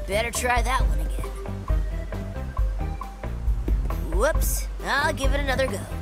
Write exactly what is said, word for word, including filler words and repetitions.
Better try that one again. Whoops, I'll give it another go.